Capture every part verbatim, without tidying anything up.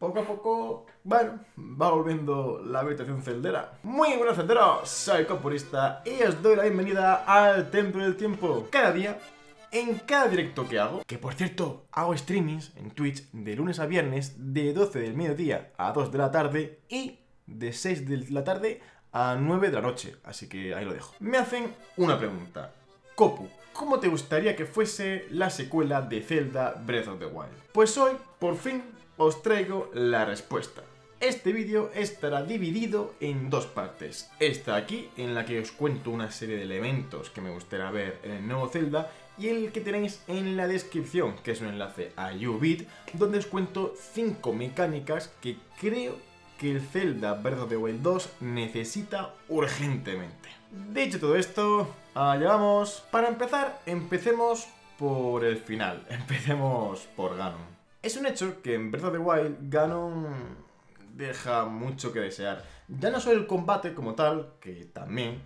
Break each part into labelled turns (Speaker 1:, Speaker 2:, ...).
Speaker 1: poco a poco, bueno, va volviendo la habitación celdera. Muy buenos celderos, soy Copurista y os doy la bienvenida al Templo del Tiempo. Cada día, en cada directo que hago, que por cierto, hago streamings en Twitch de lunes a viernes de doce del mediodía a dos de la tarde y de seis de la tarde a nueve de la noche, así que ahí lo dejo. Me hacen una pregunta. Copu, ¿cómo te gustaría que fuese la secuela de Zelda Breath of the Wild? Pues hoy, por fin, os traigo la respuesta. Este vídeo estará dividido en dos partes. Esta aquí, en la que os cuento una serie de elementos que me gustaría ver en el nuevo Zelda, y el que tenéis en la descripción, que es un enlace a YouBit, donde os cuento cinco mecánicas que creo que el Zelda Breath of the Wild dos necesita urgentemente. Dicho todo esto, allá vamos. Para empezar, empecemos por el final. Empecemos por Ganon. Es un hecho que en Breath of the Wild Ganon deja mucho que desear. Ya no solo el combate como tal, que también,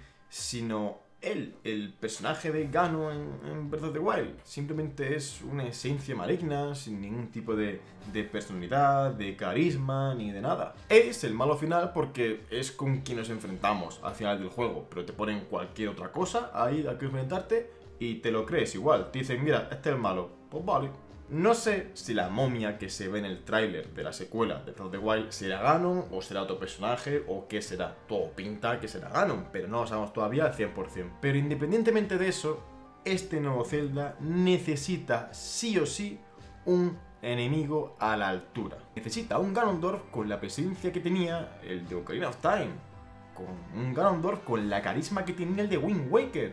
Speaker 1: sino él, el personaje de Ganon en, en Breath of the Wild. Simplemente es una esencia maligna, sin ningún tipo de, de personalidad, de carisma, ni de nada. Es el malo final porque es con quien nos enfrentamos al final del juego, pero te ponen cualquier otra cosa ahí a que enfrentarte y te lo crees igual. Te dicen, mira, este es el malo. Pues vale. No sé si la momia que se ve en el tráiler de la secuela de Breath of the Wild será Ganon o será otro personaje o qué será. Todo pinta que será Ganon, pero no lo sabemos todavía al cien por cien. Pero independientemente de eso, este nuevo Zelda necesita sí o sí un enemigo a la altura. Necesita un Ganondorf con la presencia que tenía el de Ocarina of Time, con un Ganondorf con la carisma que tenía el de Wind Waker,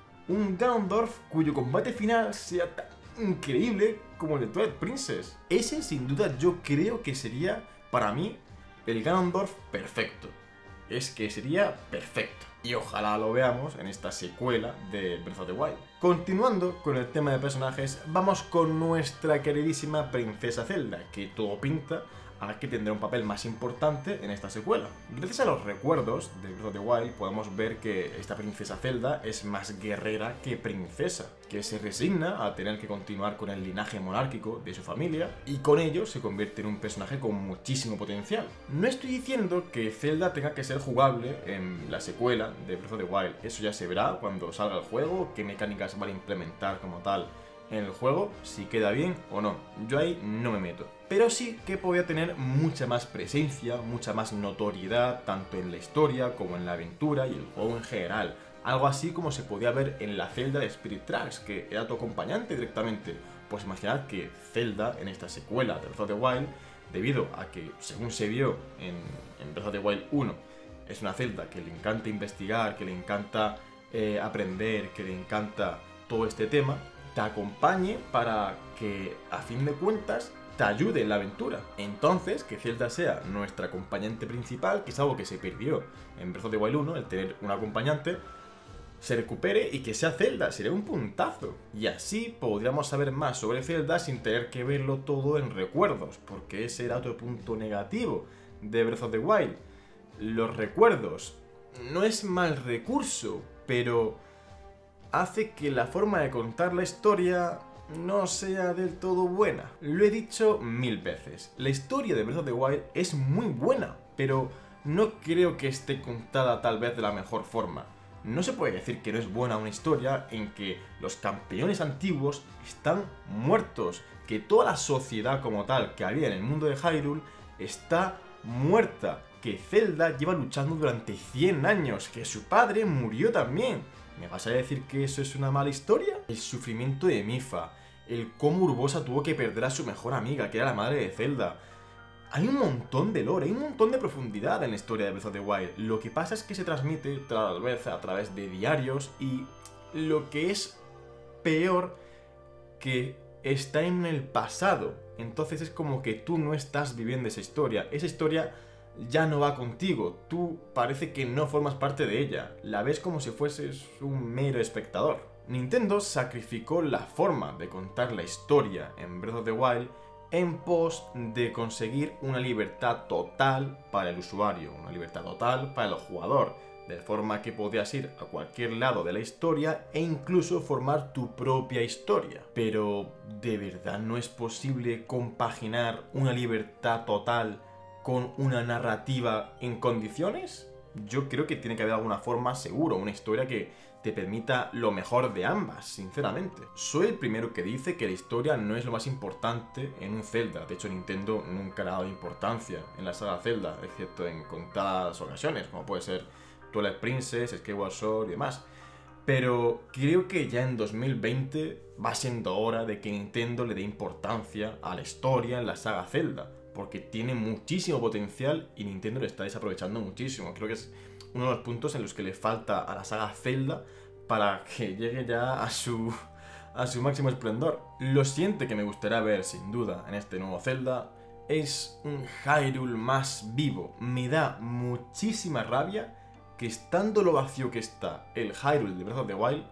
Speaker 1: un Ganondorf cuyo combate final sea tan increíble como el de Twilight Princess. Ese sin duda yo creo que sería para mí el Ganondorf perfecto. Es que sería perfecto. Y ojalá lo veamos en esta secuela de Breath of the Wild. Continuando con el tema de personajes, vamos con nuestra queridísima Princesa Zelda, que todo pinta a que tendrá un papel más importante en esta secuela. Gracias a los recuerdos de Breath of the Wild podemos ver que esta princesa Zelda es más guerrera que princesa, que se resigna a tener que continuar con el linaje monárquico de su familia y con ello se convierte en un personaje con muchísimo potencial. No estoy diciendo que Zelda tenga que ser jugable en la secuela de Breath of the Wild, eso ya se verá cuando salga el juego, qué mecánicas van a implementar como tal en el juego, si queda bien o no. Yo ahí no me meto. Pero sí que podía tener mucha más presencia, mucha más notoriedad, tanto en la historia como en la aventura y el juego en general. Algo así como se podía ver en la Zelda de Spirit Tracks, que era tu acompañante directamente. Pues imaginad que Zelda, en esta secuela de Breath of the Wild, debido a que, según se vio en, en Breath of the Wild uno, es una Zelda que le encanta investigar, que le encanta eh, aprender, que le encanta todo este tema, te acompañe para que, a fin de cuentas, te ayude en la aventura. Entonces, que Zelda sea nuestra acompañante principal, que es algo que se perdió en Breath of the Wild uno, el tener un acompañante, se recupere y que sea Zelda, sería un puntazo. Y así podríamos saber más sobre Zelda sin tener que verlo todo en recuerdos, porque ese era otro punto negativo de Breath of the Wild. Los recuerdos no es mal recurso, pero hace que la forma de contar la historia no sea del todo buena. Lo he dicho mil veces, la historia de Breath of the Wild es muy buena, pero no creo que esté contada tal vez de la mejor forma. No se puede decir que no es buena una historia en que los campeones antiguos están muertos, que toda la sociedad como tal que había en el mundo de Hyrule está muerta, que Zelda lleva luchando durante cien años, que su padre murió también. ¿Me vas a decir que eso es una mala historia? El sufrimiento de Mipha, el cómo Urbosa tuvo que perder a su mejor amiga, que era la madre de Zelda. Hay un montón de lore, hay un montón de profundidad en la historia de Breath of the Wild. Lo que pasa es que se transmite tal vez a través de diarios y lo que es peor, que está en el pasado. Entonces es como que tú no estás viviendo esa historia. Esa historia ya no va contigo, tú parece que no formas parte de ella, la ves como si fueses un mero espectador. Nintendo sacrificó la forma de contar la historia en Breath of the Wild en pos de conseguir una libertad total para el usuario, una libertad total para el jugador, de forma que podías ir a cualquier lado de la historia e incluso formar tu propia historia. Pero, ¿de verdad no es posible compaginar una libertad total con una narrativa en condiciones? Yo creo que tiene que haber alguna forma, seguro, una historia que te permita lo mejor de ambas, sinceramente. Soy el primero que dice que la historia no es lo más importante en un Zelda. De hecho, Nintendo nunca le ha dado importancia en la saga Zelda, excepto en contadas ocasiones, como puede ser Twilight Princess, Skyward Sword y demás. Pero creo que ya en dos mil veinte va siendo hora de que Nintendo le dé importancia a la historia en la saga Zelda, porque tiene muchísimo potencial y Nintendo lo está desaprovechando muchísimo. Creo que es uno de los puntos en los que le falta a la saga Zelda para que llegue ya a su, a su máximo esplendor. Lo siguiente que me gustaría ver, sin duda, en este nuevo Zelda es un Hyrule más vivo. Me da muchísima rabia que, estando lo vacío que está el Hyrule de Breath of the Wild,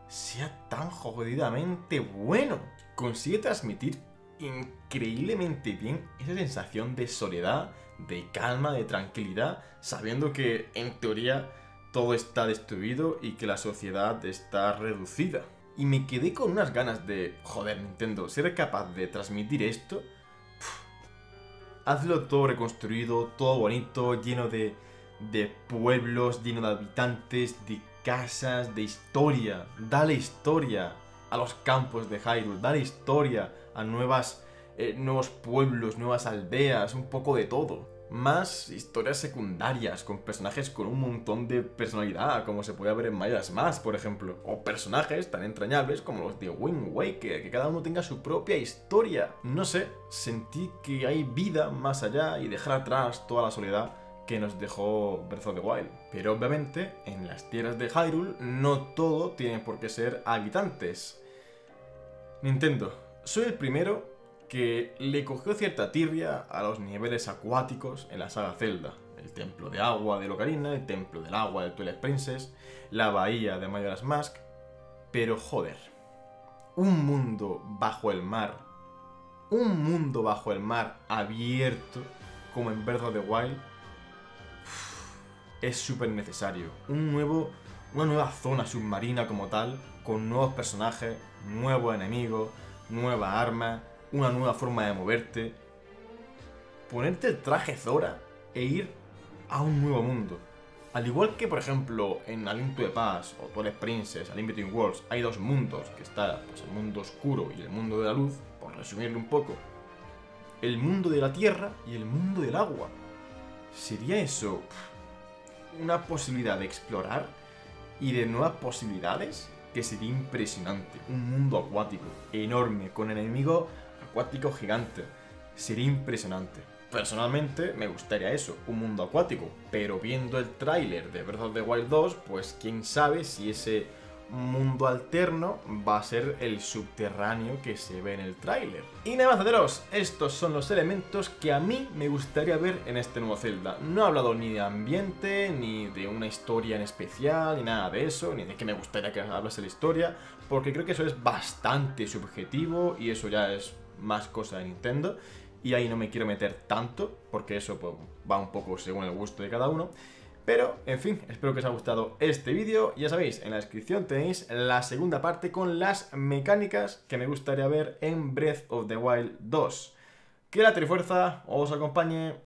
Speaker 1: sea tan jodidamente bueno. Consigue transmitir increíblemente bien esa sensación de soledad, de calma, de tranquilidad, sabiendo que en teoría todo está destruido y que la sociedad está reducida. Y me quedé con unas ganas de, joder, Nintendo, ser capaz de transmitir esto. Uf, hazlo todo reconstruido, todo bonito, lleno de, de pueblos, lleno de habitantes, de casas, de historia. Dale historia a los campos de Hyrule, dale historia a nuevas, eh, nuevos pueblos, nuevas aldeas, un poco de todo. Más historias secundarias, con personajes con un montón de personalidad, como se puede ver en Majora's Mask, por ejemplo. O personajes tan entrañables como los de Wind Waker, que cada uno tenga su propia historia. No sé, sentí que hay vida más allá y dejar atrás toda la soledad que nos dejó Breath of the Wild. Pero obviamente, en las tierras de Hyrule, no todo tiene por qué ser habitantes. Nintendo, soy el primero que le cogió cierta tirria a los niveles acuáticos en la saga Zelda. El templo de agua de Ocarina, el templo del agua de Twilight Princess, la bahía de Majora's Mask. Pero joder, un mundo bajo el mar, un mundo bajo el mar abierto como en Breath of the Wild, es súper necesario. Un nuevo, una nueva zona submarina como tal, con nuevos personajes, nuevos enemigos, nuevas armas, una nueva forma de moverte. Ponerte el traje Zora e ir a un nuevo mundo. Al igual que, por ejemplo, en A Link to the Past o Twilight Princess, A Link Between Worlds, hay dos mundos, que está pues, el mundo oscuro y el mundo de la luz, por resumirlo un poco. El mundo de la tierra y el mundo del agua. ¿Sería eso una posibilidad de explorar y de nuevas posibilidades? Que sería impresionante. Un mundo acuático enorme, con enemigos acuáticos gigantes. Sería impresionante. Personalmente me gustaría eso, un mundo acuático. Pero viendo el tráiler de Breath of the Wild dos, pues quién sabe si ese mundo alterno va a ser el subterráneo que se ve en el tráiler. Y nada más, ceteros, estos son los elementos que a mí me gustaría ver en este nuevo Zelda. No he hablado ni de ambiente, ni de una historia en especial, ni nada de eso, ni de que me gustaría que hablase la historia, porque creo que eso es bastante subjetivo y eso ya es más cosa de Nintendo. Y ahí no me quiero meter tanto, porque eso pues, va un poco según el gusto de cada uno. Pero, en fin, espero que os haya gustado este vídeo. Ya sabéis, en la descripción tenéis la segunda parte con las mecánicas que me gustaría ver en Breath of the Wild dos. Que la Trifuerza os acompañe.